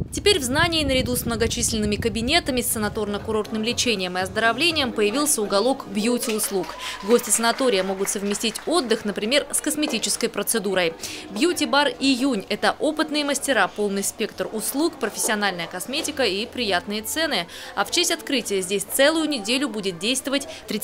Теперь в Знании наряду с многочисленными кабинетами с санаторно-курортным лечением и оздоровлением появился уголок бьюти-услуг. Гости санатория могут совместить отдых, например, с косметической процедурой. Бьюти-бар «Июнь» – это опытные мастера, полный спектр услуг, профессиональная косметика и приятные цены. А в честь открытия здесь целую неделю будет действовать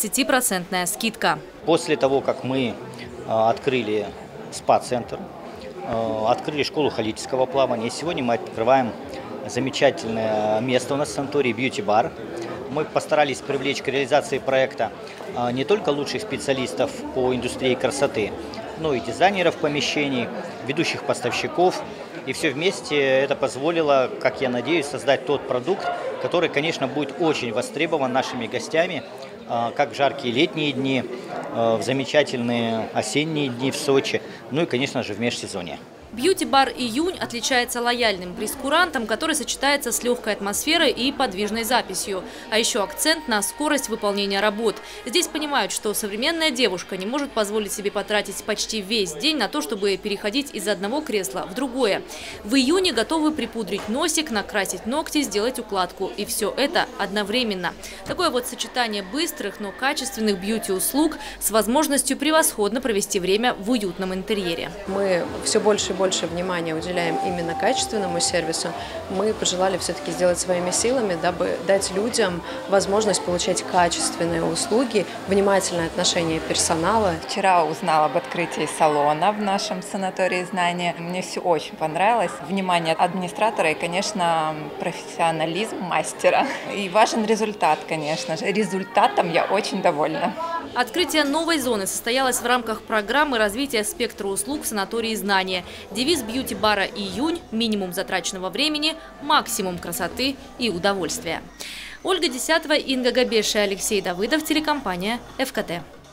30% скидка. После того, как мы открыли спа-центр, открыли школу холического плавания, сегодня мы открываем замечательное место у нас в санатории «Бьюти-бар». Мы постарались привлечь к реализации проекта не только лучших специалистов по индустрии красоты, но и дизайнеров помещений, ведущих поставщиков. И все вместе это позволило, как я надеюсь, создать тот продукт, который, конечно, будет очень востребован нашими гостями, как в жаркие летние дни, в замечательные осенние дни в Сочи, ну и, конечно же, в межсезонье. Бьюти-бар «Июнь» отличается лояльным прейскурантом, который сочетается с легкой атмосферой и подвижной записью. А еще акцент на скорость выполнения работ. Здесь понимают, что современная девушка не может позволить себе потратить почти весь день на то, чтобы переходить из одного кресла в другое. В «Июне» готовы припудрить носик, накрасить ногти, сделать укладку. И все это одновременно. Такое вот сочетание быстрых, но качественных бьюти-услуг с возможностью превосходно провести время в уютном интерьере. Мы все больше и больше внимания уделяем именно качественному сервису. Мы пожелали все-таки сделать своими силами, дабы дать людям возможность получать качественные услуги, внимательное отношение персонала. Вчера узнала об открытии салона в нашем санатории «Знания». Мне все очень понравилось. Внимание администратора и, конечно, профессионализм мастера. И важен результат, конечно же. Результатом я очень довольна. Открытие новой зоны состоялось в рамках программы развития спектра услуг в санатории «Знания». Девиз бьюти-бара «Июнь» – минимум затраченного времени, максимум красоты и удовольствия. Ольга Десятова, Инга Габеша, Алексей Давыдов, телекомпания ФКТ.